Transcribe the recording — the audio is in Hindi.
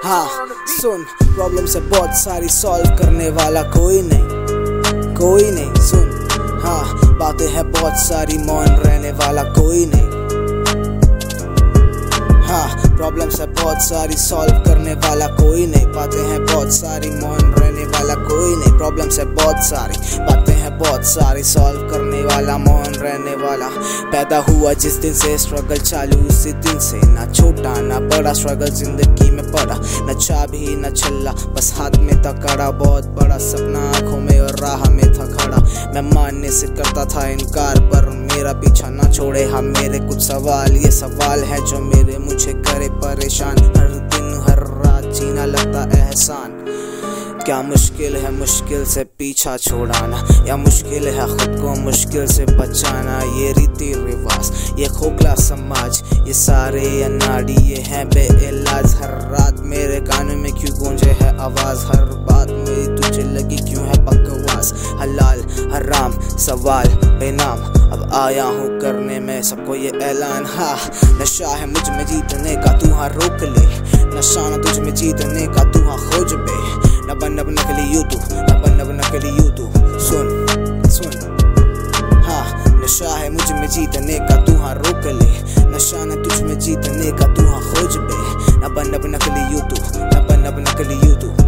हाँ सुन, प्रॉब्लम से बहुत सारी सॉल्व करने वाला कोई नहीं सुन। हाँ बातें हैं बहुत सारी, मौन रहने वाला कोई नहीं। हाँ प्रॉब्लम से बहुत सारी सॉल्व करने वाला कोई नहीं। बातें हैं बहुत सारी, मौन रहने वाला कोई नहीं। प्रॉब्लम से बहुत सारी बातें हैं बहुत सारी, सॉल्व करने वाला मौन रहने वाला। पैदा हुआ जिस दिन से स्ट्रगल चालू, उसी दिन से ना छोटा ना बड़ा स्ट्रगल जिंदगी में पड़ा। न चाबी न छल्ला, बस हाथ में था कड़ा। बहुत बड़ा सपना आंखों में और राह में था खड़ा। मैं मानने से करता था इनकार, पर मेरा पीछा ना छोड़े हाँ मेरे कुछ सवाल। ये सवाल है जो मेरे मुझे करे परेशान। हर दिन हर रात जीना लगता एहसान। क्या मुश्किल है मुश्किल से पीछा छोड़ाना, या मुश्किल है खुद को मुश्किल से बचाना। ये रीति रिवाज, ये खोखला समाज, ये सारे अनाड़ी ये हैं बेइलाज। हर रात मेरे कानों में क्यों गूंजे है आवाज, हर बात मेरी तुझे लगी क्यों है बकवास। हलाल हराम सवाल बेनाम, अब आया हूँ करने में सबको ये ऐलान। हाँ नशा है मुझ में जीतने का, तू हाँ रोक ले। नशा ना तुझ में जीतने का, तू हाँ खोज बे। नब नकली यूट्यूब, नब नकली यूट्यूब। सुन हाँ नशा है मुझ में जीतने का, तू हाँ रोक ले। नशा ना तुझ में जीतने का, तू हाँ खोज बे। नब नकली यूट्यूब, नब नकली यूट्यूब।